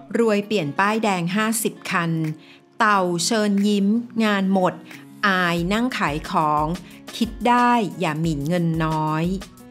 รวยเปลี่ยนป้ายแดง50คันเต่าเชิญยิ้มงานหมดอายนั่งขายของคิดได้อย่าหมิ่นเงินน้อย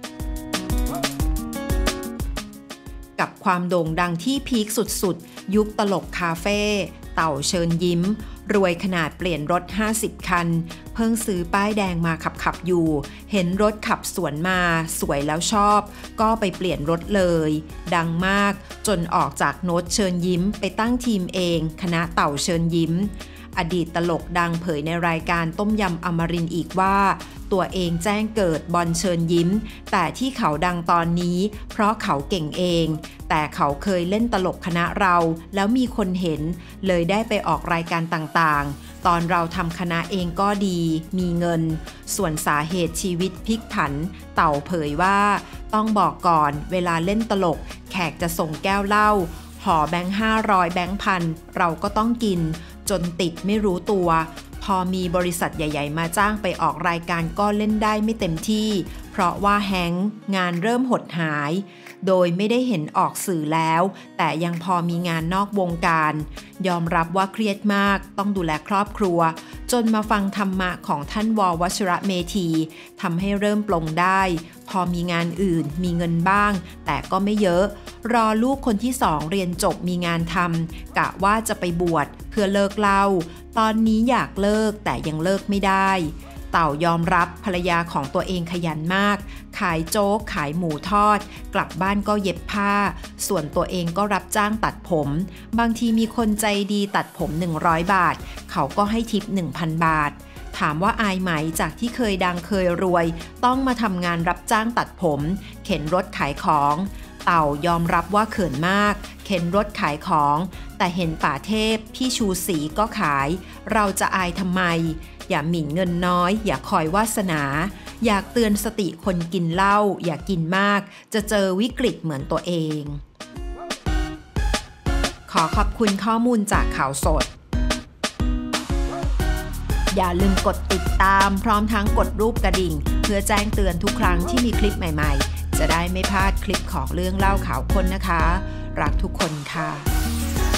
กับความโด่งดังที่พีคสุดๆยุคตลกคาเฟ่เต่าเชิญยิ้มรวยขนาดเปลี่ยนรถ50คันเพิ่งซื้อป้ายแดงมาขับอยู่เห็นรถขับสวนมาสวยแล้วชอบก็ไปเปลี่ยนรถเลยดังมากจนออกจากโน้ตเชิญยิ้มไปตั้งทีมเองคณะเต่าเชิญยิ้มอดีตตลกดังเผยในรายการต้มยำอมรินทร์อีกว่าตัวเองแจ้งเกิดบอลเชิญยิ้มแต่ที่เขาดังตอนนี้เพราะเขาเก่งเองแต่เขาเคยเล่นตลกคณะเราแล้วมีคนเห็นเลยได้ไปออกรายการต่างๆตอนเราทำคณะเองก็ดีมีเงินส่วนสาเหตุชีวิตพลิกผันเต่าเผยว่าต้องบอกก่อนเวลาเล่นตลกแขกจะส่งแก้วเหล้าห่อแบงค์500แบงค์พันเราก็ต้องกินจนติดไม่รู้ตัวพอมีบริษัทใหญ่ๆมาจ้างไปออกรายการก็เล่นได้ไม่เต็มที่เพราะว่าแฮงก์งานเริ่มหดหายโดยไม่ได้เห็นออกสื่อแล้วแต่ยังพอมีงานนอกวงการยอมรับว่าเครียดมากต้องดูแลครอบครัวจนมาฟังธรรมะของท่านว.วชิระเมธีทำให้เริ่มปลงได้พอมีงานอื่นมีเงินบ้างแต่ก็ไม่เยอะรอลูกคนที่2เรียนจบมีงานทำกะว่าจะไปบวชเพื่อเลิกเหล้าตอนนี้อยากเลิกแต่ยังเลิกไม่ได้เต่ายอมรับภรรยาของตัวเองขยันมากขายโจ๊กขายหมูทอดกลับบ้านก็เย็บผ้าส่วนตัวเองก็รับจ้างตัดผมบางทีมีคนใจดีตัดผม100บาทเขาก็ให้ทิป 1,000 บาทถามว่าอายไหมจากที่เคยดังเคยรวยต้องมาทำงานรับจ้างตัดผมเข็นรถขายของเต่ายอมรับว่าเขินมากเข็นรถขายของแต่เห็นป่าเทพพี่ชูศรีก็ขายเราจะอายทำไมอย่าหมิ่นเงินน้อยอย่าคอยวาสนาอยากเตือนสติคนกินเหล้าอย่ากินมากจะเจอวิกฤตเหมือนตัวเองขอขอบคุณข้อมูลจากข่าวสดอย่าลืมกดติดตามพร้อมทั้งกดรูปกระดิ่งเพื่อแจ้งเตือนทุกครั้งที่มีคลิปใหม่ๆจะได้ไม่พลาดคลิปของเรื่องเล่าข่าวคนนะคะรักทุกคนค่ะ